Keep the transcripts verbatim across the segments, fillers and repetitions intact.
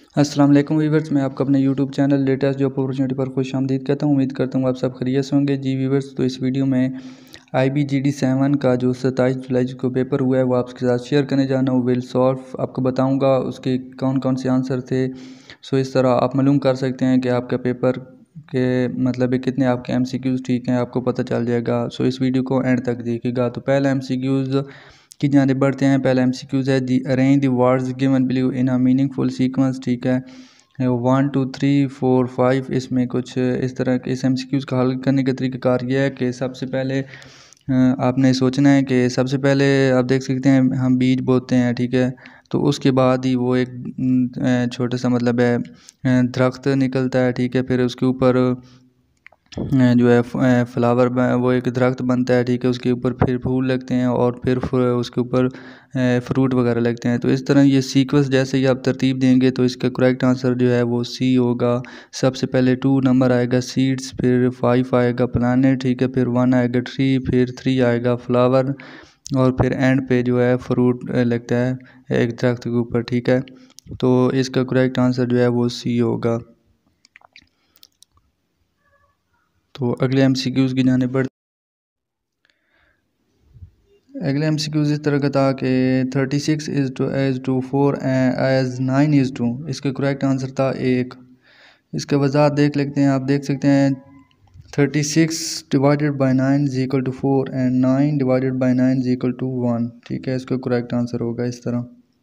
अस्सलाम वालेकुम व्यूवर्स, मैं आपको अपने YouTube channel latest job opportunity पर खुश आमदीद कहता हूँ। उम्मीद करता हूँ आप सब खैरियत से होंगे। जी व्यूवर्स, तो इस वीडियो में I B G D seven का जो सत्ताईस जुलाई को पेपर हुआ है वो आपके साथ शेयर करने जा रहा हूँ। विल सॉल्व आपको बताऊँगा उसके कौन कौन से आंसर थे। सो इस तरह आप मालूम कर सकते हैं कि आपका पेपर के मतलब कितने आपके एम सी क्यूज़ ठीक हैं, आपको पता चल जाएगा। सो इस वीडियो को एंड तक देखिएगा। तो पहला एम सी क्यूज़ की जानिब बढ़ते हैं। पहला एम सी क्यूज़ है the arrange the words given below in a meaningful sequence. ठीक है, one two three four five इसमें कुछ इस तरह के इस एम सी क्यूज़ का हल करने का तरीक़ाकार यह है कि सबसे पहले आपने सोचना है कि सबसे पहले आप देख सकते हैं हम बीज बोते हैं। ठीक है, तो उसके बाद ही वो एक छोटा सा मतलब है दरख्त निकलता है। ठीक है, फिर उसके ऊपर जो है फ्लावर वो एक दरख्त बनता है। ठीक है, उसके ऊपर फिर फूल लगते हैं और फिर उसके ऊपर फ्रूट वगैरह लगते हैं। तो इस तरह ये सीक्वेंस जैसे ही आप तरतीब देंगे तो इसका करेक्ट आंसर जो है वो सी होगा। सबसे पहले टू नंबर आएगा सीड्स, फिर फाइव आएगा प्लानेट। ठीक है, फिर वन आएगा ट्री, फिर थ्री आएगा फ्लावर और फिर एंड पे जो है फ्रूट लगता है एक दरख्त के ऊपर। ठीक है, तो इसका करेक्ट आंसर जो है वो सी होगा। तो अगले एम सी क्यूज़ की जाने बढ़ अगले एम सी क्यूज़ इस तरह का था कि thirty six is to as to four as nine is to. इसका करेक्ट आंसर था एक। इसका वजाहत देख लेते हैं। आप देख सकते हैं thirty six divided by nine is equal to four and nine divided by nine is equal to one. ठीक है, इसका करेक्ट आंसर होगा इस तरह।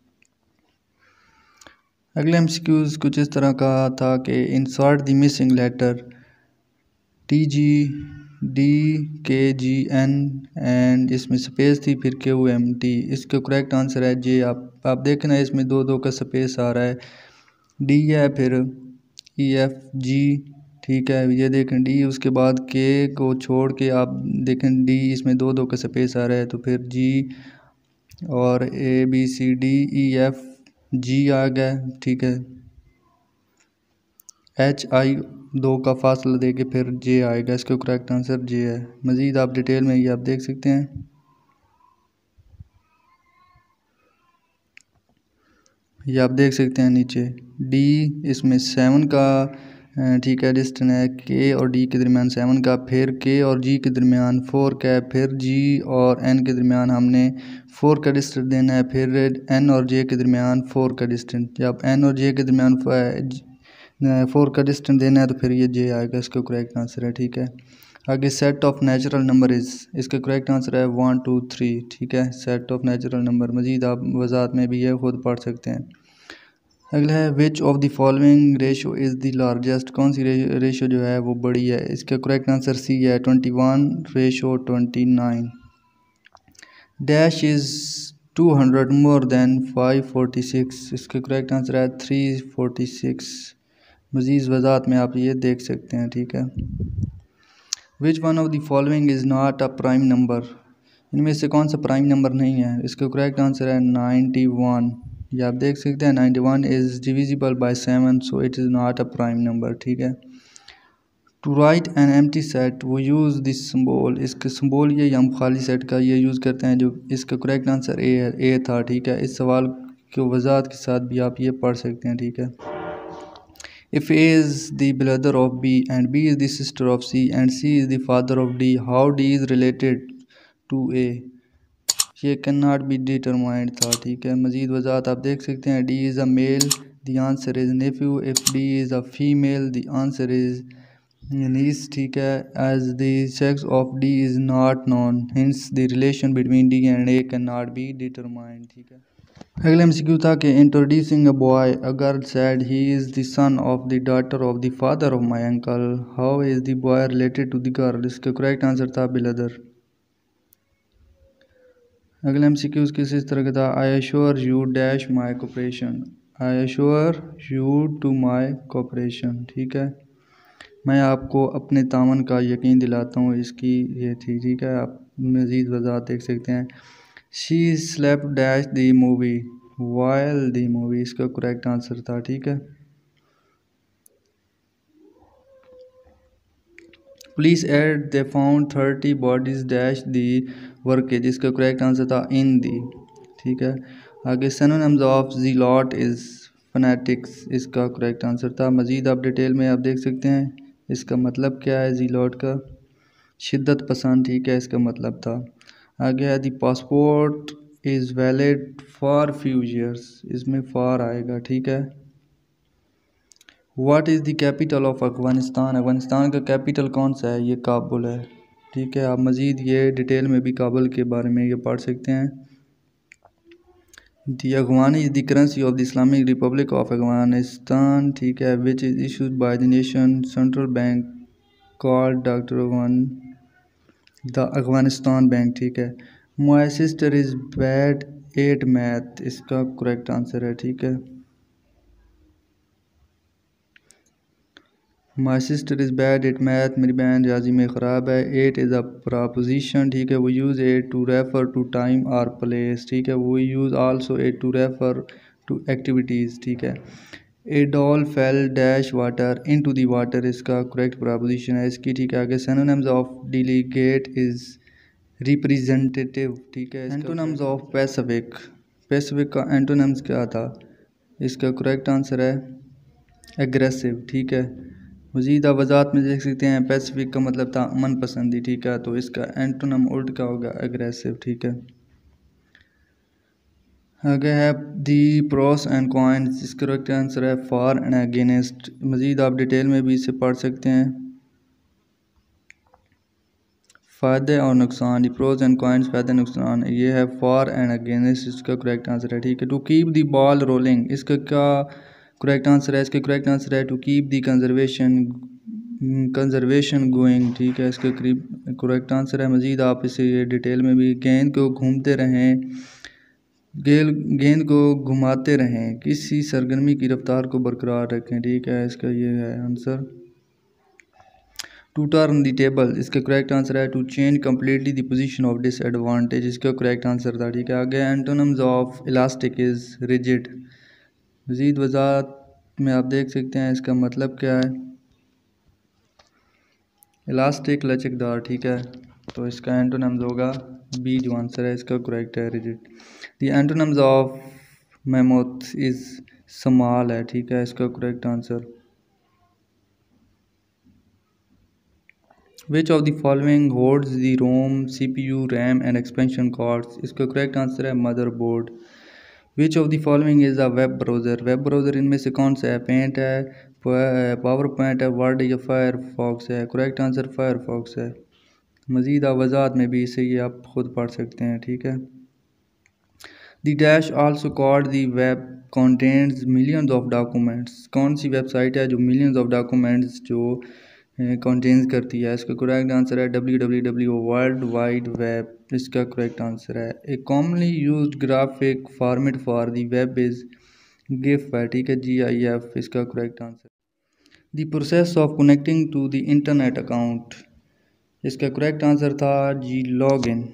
अगले एम सी क्यूज़ कुछ इस तरह का था कि insert the missing letter T G D K G N and इसमें स्पेस थी फिर क्यू एम टी। इसका करेक्ट आंसर है जे। आप आप देखना इसमें दो दो का स्पेस आ रहा है। डी है फिर ई एफ जी। ठीक है, ये देखें डी, उसके बाद के को छोड़ के आप देखें डी, इसमें दो दो का स्पेस आ रहा है। तो फिर जी और A B C D E F G आ गया। ठीक है, एच आई दो का फासला दे के फिर जे आएगा। इसका करेक्ट आंसर जे है। मज़ीद आप डिटेल में ये आप देख सकते हैं। ये आप देख सकते हैं नीचे डी, इसमें सेवन का ठीक है डिस्टेंस है के और डी के दरमियान सेवन का, फिर के और जी के दरमियान फोर का है, फिर जी और एन के दरमियान हमने फोर का डिस्टेंस देना है, फिर एन और जे के दरमियान फोर का डिस्टेंस। जब एन और जे के दरमियान फोर का डिस्टेंस देना है तो फिर ये जे आएगा। इसका करेक्ट आंसर है। ठीक है, आगे set of natural number is, इसका करेक्ट आंसर है वन टू थ्री। ठीक है, सेट ऑफ नेचुरल नंबर। मज़ीद आप वजाहत में भी ये खुद पढ़ सकते हैं। अगला है which of the following ratio is the largest. कौन सी रेशो जो है वो बड़ी है। इसका करेक्ट आंसर सी है, twenty one ratio twenty nine. Dash is two hundred more than five forty six. इसका करेक्ट आंसर है थ्री फोर्टी सिक्स। मज़ीद वजाहत में आप ये देख सकते हैं। ठीक है, which one of the following is not a prime number. इनमें से कौन सा प्राइम नंबर नहीं है। इसका करेक्ट आंसर है नाइन्टी वन। ये आप देख सकते हैं ninety one is divisible by seven, so it is not a prime number. ठीक है, to write an empty set we use this symbol. इसका सिंबल ये हम खाली सेट का ये यूज़ करते हैं। जो इसका करेक्ट आंसर ए है, ए था। ठीक है, इस सवाल की वजाहत के साथ भी आप ये पढ़ सकते हैं। ठीक है, if A is the brother of B and B is the sister of C and C is the father of D, how D is related to A? ये cannot be determined था। ठीक है, मज़ीद वजाहत आप देख सकते हैं। D is a male, the answer is nephew. If D is a female, the answer is niece। ठीक है, as the sex of D is not known, hence the relation between D and A cannot be determined। ठीक है, अगले M C Q था कि introducing a boy a girl said he is the son of the daughter of the father of my uncle, how is the boy related to the girl. इसका correct answer था brother. अगले M C Qs किस इस तरह का था। I assure you dash my cooperation, I assure you to my cooperation. ठीक है, मैं आपको अपने तामन का यकीन दिलाता हूँ। इसकी ये थी। ठीक है, आप मज़ीद वजाहत देख सकते हैं। She slept dash the movie while the movie. इसका करेक्ट आंसर था। ठीक है, police at they found thirty bodies dash the wreckage. इसका करेक्ट आंसर था इन दी। ठीक है, आगे synonyms of zealot is fanatics इसका करेक्ट आंसर था। मज़ीद आप डिटेल में आप देख सकते हैं इसका मतलब क्या है ज़ीलॉट का, शिद्दत पसंद, ठीक है, इसका मतलब था। आगे है the passport is valid for few years, इसमें फॉर आएगा, ठीक है। What is the capital of Afghanistan, Afghanistan का कैपिटल कौन सा है, ये काबुल है, ठीक है। आप मज़ीद ये डिटेल में भी काबुल के बारे में ये पढ़ सकते हैं। The Afghani is the currency of the Islamic Republic of Afghanistan, ठीक है, which is issued by the nation central bank called doctor Afghan the Afghanistan bank, ठीक है। My sister is bad at math, इसका करेक्ट आंसर है, ठीक है। My sister is bad at math, मेरी बहन रियाजी में ख़राब है। एट इज़ अ प्रपोजिशन, ठीक है, we use at to refer to time और प्लेस, ठीक है। We use also at to refer to activities, ठीक है। A doll fell dash water into the water, इसका करेक्ट प्रपोजिशन है इसकी, ठीक है। आगे synonyms of delegate is representative, ठीक है। एंटोनिम्स ऑफ पैसिफिक, पैसिफिक का एंटोनिम्स क्या था, इसका करेक्ट आंसर है एग्रेसिव, ठीक है। मज़ीद आप वज़ाहत में देख सकते हैं पैसिफिक का मतलब था अमन पसंदी, ठीक है, तो इसका एंटोनम उल्ट का होगा एग्रेसिव, ठीक है। आगे है दी प्रोस एंड कॉइन्स, इसका करेक्ट आंसर है फॉर एंड अगेंस्ट। मज़ीद आप डिटेल में भी इसे पढ़ सकते हैं। फ़ायदे और नुकसान, दी प्रोस एंड कॉइन्स, फ़ायदे नुकसान, ये है फॉर एंड अगेंस्ट, इसका करेक्ट आंसर है, ठीक है। To keep the ball rolling, इसका क्या करेक्ट आंसर है, इसका करेक्ट आंसर है to keep the conservation conservation going, ठीक है, इसका करेक्ट आंसर है। मज़ीद आप इसे ये डिटेल में भी, गेंद को घूमते रहें, गेल गेंद को घुमाते रहें, किसी सरगर्मी की रफ्तार को बरकरार रखें, ठीक है, इसका ये है answer. To turn the table, इसका करेक्ट आंसर है to change completely the position of disadvantage, इसका करेक्ट आंसर था, ठीक है। आगे antonyms of elastic is rigid, मज़ीद वज़ाहत में आप देख सकते हैं इसका मतलब क्या है। इलास्टिक लचकदार, ठीक है, तो इसका एंटोनिम्स होगा बी जो आंसर है इसका करेक्ट है rigid. The antonyms of mammoth is small है, ठीक है, इसका correct answer. Which of the following holds the ROM C P U RAM and expansion cards, इसका करेक्ट आंसर है motherboard. Which of the following is a web browser, web browser इनमें से कौन सा है, पेंट है, पावर पॉइंट है, Word या फायरफॉक्स है, करेक्ट आंसर फायरफॉक्स है। मज़ीद वज़ाहत में भी इसे ये आप खुद पढ़ सकते हैं, ठीक है। The dash also called the web contains millions of documents, कौन सी वेबसाइट है जो मिलियंस ऑफ डॉक्यूमेंट्स जो कंटेन्स करती है, इसका करेक्ट आंसर है W W W world wide web, इसका करेक्ट आंसर है। A commonly used graphic format for the web is GIF है, ठीक है, जी आई एफ, इसका correct answer. The process of connecting to the internet account, इसका correct answer था जी log in.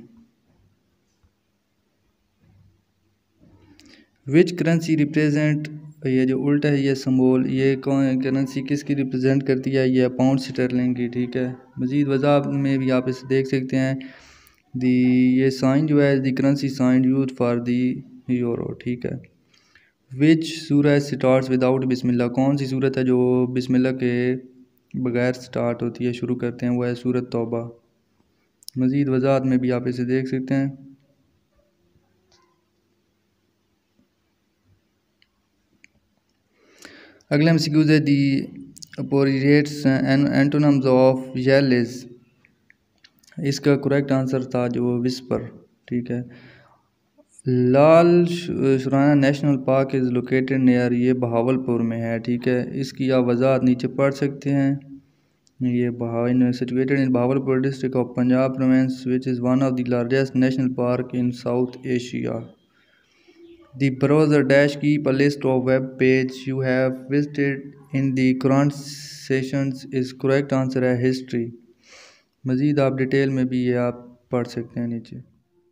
Which currency represent, ये जो उल्टा है ये सिंबल, ये कौन करेंसी किसकी रिप्रेजेंट करती है, ये पाउंड स्टर्लिंग की, ठीक है। मज़ीद वज़ाहत में भी आप इसे देख सकते हैं। दी ये साइन जो है the currency sign use for the euro, ठीक है। विच सूरत स्टार्ट्स विदाउट बिस्मिल्लाह, कौन सी सूरत है जो बिस्मिल्लाह के बगैर स्टार्ट होती है, शुरू करते हैं, वो है सूरत तौबा। मज़ीद वज़ाहत में भी आप इसे देख सकते हैं। अगला एमसीक्यूज़ है the opposites antonyms of yell is, इसका करेक्ट आंसर था जो विस्पर, ठीक है। लाल शुराना national park is located near, ये बहावलपुर में है, ठीक है, इसकी आप वज़ाहत नीचे पढ़ सकते हैं। ये बहाव situated in Bahawalpur district of Punjab province which is one of the largest national park in South Asia. The browser dash keep a list of web page you have visited in the current sessions is correct answer है history। मज़ीद आप detail में भी ये आप पढ़ सकते हैं नीचे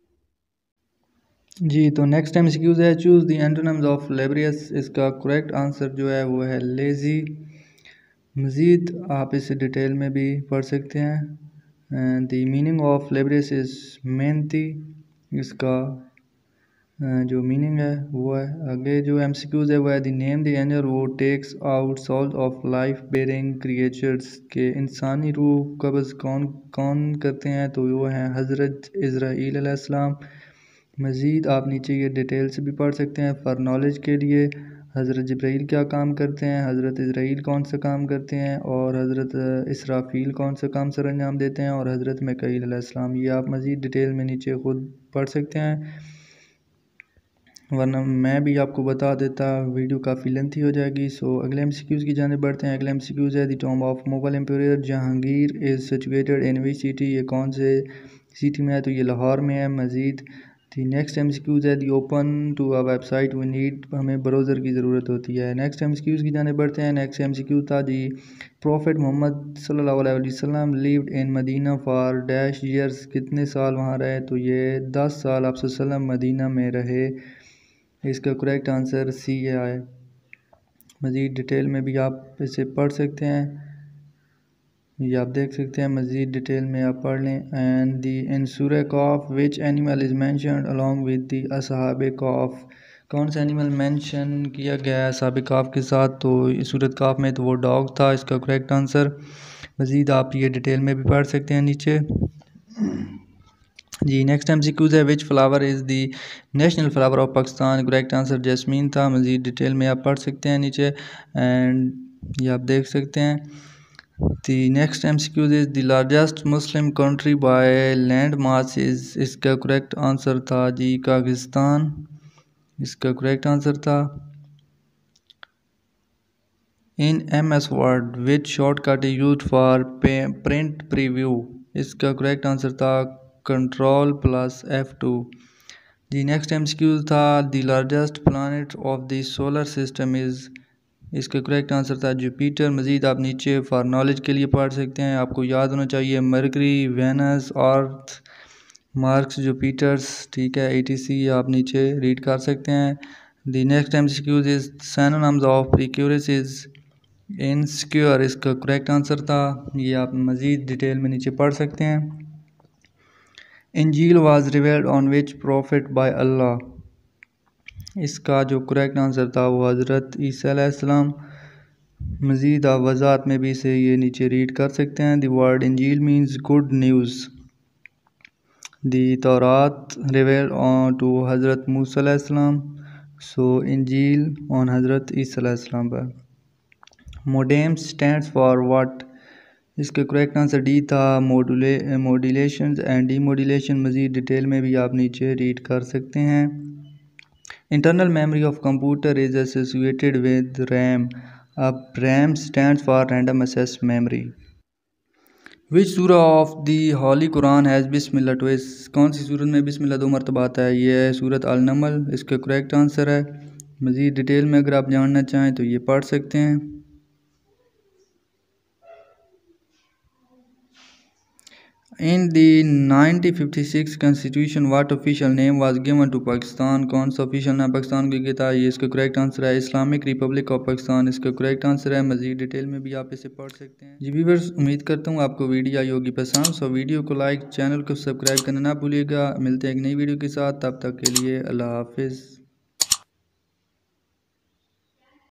जी। तो नेक्स्ट टाइम एमसीक्यूज़ है choose the antonyms of laborious, इसका करेक्ट आंसर जो है वो है लेज़ी। मज़ीद आप इसे डिटेल में भी पढ़ सकते हैं। The meaning of laborious is मेहनती, इसका जो मीनिंग है वो है। आगे जो एम सी क्यूज़ है वो है the name the angel who takes out soul of life bearing creatures के इंसानी रूह कब्ज़ कौन कौन करते हैं, तो वो हैं हज़रत इज़राइल अलैहिस्सलाम। मज़ीद आप नीचे ये डिटेल से भी पढ़ सकते हैं फॉर नॉलेज के लिए। हज़रत जिब्राइल क्या काम करते हैं, हज़रत इज़राइल कौन सा काम करते हैं, और हज़रत इसराफील कौन सा काम सर अंजाम देते हैं, और हज़रत मिकाईल अलैहिस्सलाम। ये आप मज़ीद डिटेल में नीचे ख़ुद पढ़ सकते हैं, वरना मैं भी आपको बता देता वीडियो काफ़ी लेंथी हो जाएगी। सो अगले एम सी क्यूज़ की जाने बढ़ते हैं। अगले एम सी क्यूज़ है the tomb of Mughal empire Jahangir is situated in which city, ये कौन से सिटी में है, तो ये लाहौर में है। मज़ीद the next M C Qs है the open to a website we need, हमें ब्राउज़र की ज़रूरत होती है। नेक्स्ट एम सी क्यूज़ की जाने बढ़ते हैं। नेक्स्ट एम सी क्यू था दी प्रॉफिट मोहम्मद सल्लल्लाहु अलैहि वसल्लम lived in Medina for dash years, कितने साल वहाँ रहे, तो ये दस साल आप वसल्लम मदीना में रहे। इसका करेक्ट आंसर सी है। मज़ीद डिटेल में भी आप इसे पढ़ सकते हैं, ये आप देख सकते हैं, मज़ीद डिटेल में आप पढ़ लें। एंड दी इन सूरह कॉफ which animal is mentioned along with the असहाब कॉफ, कौन सा एनिमल मेंशन किया गया है असहाब काफ के साथ, तो सूरत काफ में तो वो डॉग था इसका करेक्ट आंसर। मज़ीद आप ये डिटेल में भी पढ़ सकते हैं नीचे जी। नेक्स्ट एम सी क्यूज़ है which flower is the national flower of Pakistan, correct answer jasmine था। मज़ीद डिटेल में आप पढ़ सकते हैं नीचे, एंड ये आप देख सकते हैं। The next M C Qs is the largest Muslim country by land mass is, इसका करेक्ट आंसर था जी पाकिस्तान, इसका करेक्ट आंसर था। In M S Word which shortcut is used for print preview, इसका करेक्ट आंसर था control plus F two. The next M C Q था the largest planet of the solar system is, इसका correct answer था Jupiter. मज़ीद आप नीचे for knowledge के लिए पढ़ सकते हैं, आपको याद होना चाहिए Mercury, Venus, Earth, Mars, Jupiters, ठीक है, ई टी सी आप नीचे रीड कर सकते हैं। The next M C Qs is synonyms of precarious is insecure, इसका करेक्ट आंसर था, ये आप मज़ीद डिटेल में नीचे पढ़ सकते हैं। Injil was revealed on which prophet by Allah, इसका जो करेक्ट आंसर था वो हज़रत ईसा अलैहिस्सलाम। मज़ीद आप वज़ाहत में भी इसे ये नीचे रीड कर सकते हैं। The word Injil means good news. The Taurat revealed on to Hazrat Musa अलैहिस्सलाम, सो इंजील ऑन हज़रत ईसा अलैहिस्सलाम पर। मोडेम स्टैंड्स फॉर व्हाट, इसका करेक्ट आंसर डी था मोडुले मोडुलेशन एंड डीमोडुलेशन। मज़ीद डिटेल में भी आप नीचे रीड कर सकते हैं। Internal memory of computer is associated with RAM, अब RAM stands for random access memory. Which surah of the holy Quran has Bismillah twice, कौन सी सूरत में बिस्मिल्लाह दो मरतबा आता है, ये है सूरत अल नमल, इसका करेक्ट आंसर है। मज़ीद डिटेल में अगर आप जानना चाहें तो ये पढ़ सकते हैं। In the nineteen fifty six constitution what official name was given to Pakistan, कौन सा ऑफिशियल नाम पाकिस्तान को गया था, ये इसका करेक्ट आंसर है इस्लामिक रिपब्लिक ऑफ पाकिस्तान, इसका करेक्ट आंसर है। मज़ीद डिटेल में भी आप इसे पढ़ सकते हैं। जी व्यूअर्स, उम्मीद करता हूँ आपको वीडियो आई होगी पसंद, सो वीडियो को लाइक, चैनल को सब्सक्राइब करना ना भूलिएगा। मिलते हैं एक नई वीडियो के साथ, तब तक के लिए अल्लाह हाफिज़।